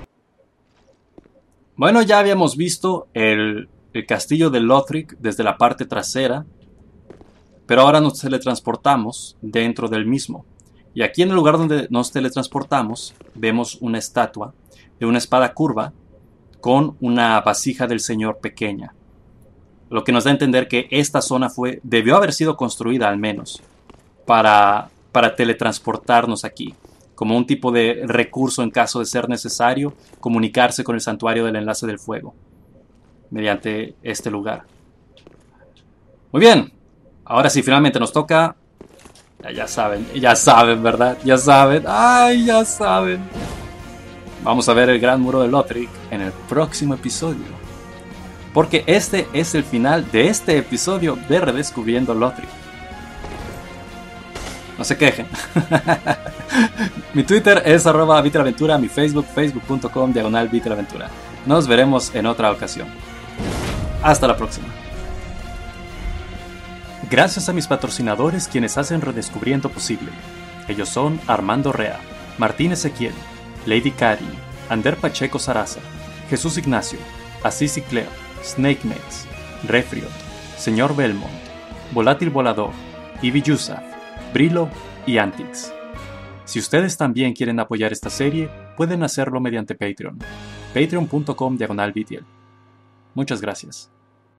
A: Bueno, ya habíamos visto el castillo de Lothric desde la parte trasera, pero ahora nos teletransportamos dentro del mismo. Y aquí en el lugar donde nos teletransportamos vemos una estatua de una espada curva con una vasija del Señor pequeña. Lo que nos da a entender que esta zona debió haber sido construida al menos para teletransportarnos aquí, como un tipo de recurso en caso de ser necesario comunicarse con el santuario del enlace del fuego mediante este lugar. Muy bien, ahora sí, finalmente nos toca. Ya saben, ¿verdad? Ya saben, ¡ay, ya saben! Vamos a ver el Gran Muro de Lothric en el próximo episodio, porque este es el final de este episodio de Redescubriendo Lothric. No se quejen. Mi Twitter es @Vitelaventura, mi Facebook, facebook.com/Vitelaventura. Nos veremos en otra ocasión. Hasta la próxima. Gracias a mis patrocinadores quienes hacen Redescubriendo posible. Ellos son Armando Rea, Martín Ezequiel, Lady Cari, Ander Pacheco Sarasa, Jesús Ignacio, Asís y Cleo, Snake Mates, Refriot, Señor Belmont, Volátil Volador, Ivy Yusuf, Brilo y Antix. Si ustedes también quieren apoyar esta serie, pueden hacerlo mediante Patreon. Patreon.com/Vitiel. Muchas gracias.